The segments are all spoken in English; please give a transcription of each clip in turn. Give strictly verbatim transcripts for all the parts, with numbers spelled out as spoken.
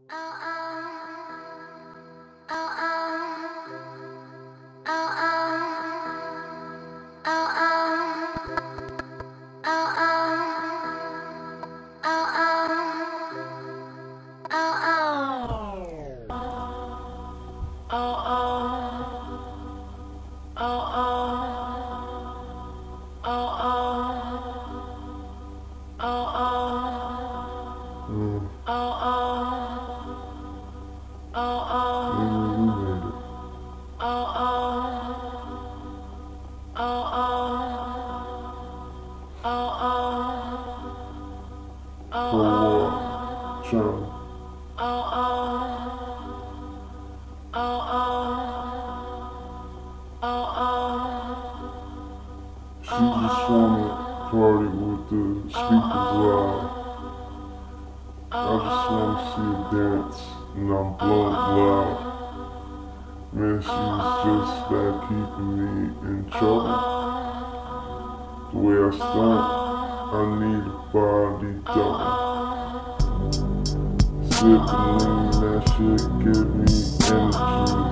She just wanna party with the speakers loud. I just wanna see her dance, and I'm blowing loud. Man, she's just back keeping me in trouble. The way I stunt, I need a body double. Sipping lean, that shit give me energy.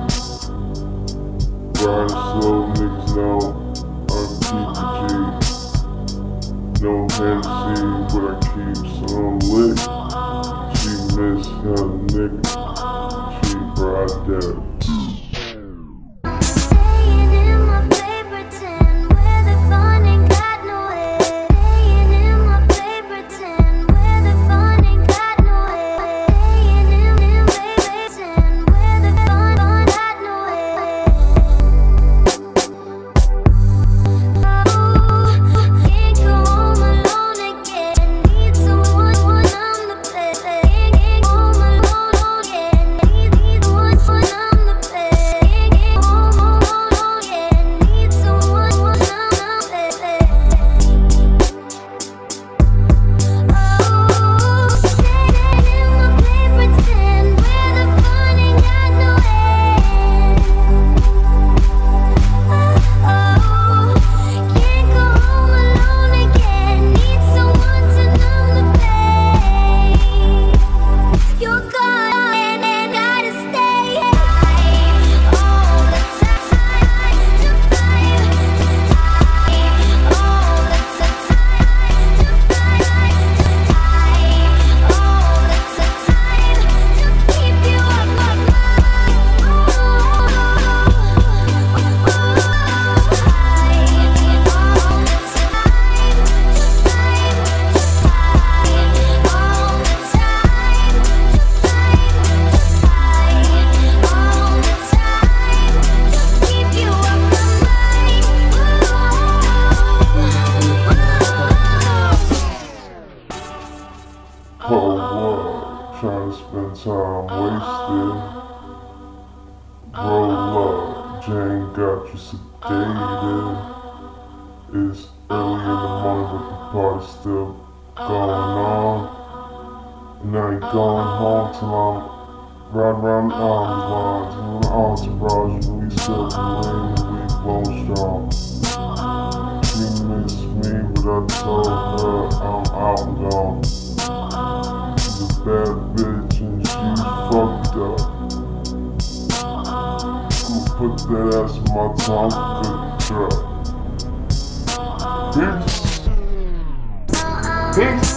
Riding slow, niggas know I'm keeping G. No Hennessy, but I keep some lit. She miss her nigga, she brought that. Oh, what? Trying to spend time wasted. Roll up, Jane got you sedated. It's early in the morning, but the party's still going on. And I ain't going home till I'm riding around the army lines. And the entourage, and we sipping lean and we blowing strong. She missed me, but I told her I'm out and gone. She's a bad bitch and she's fucked up. I'ma put that ass in my tongue, good truck. Peace. Peace.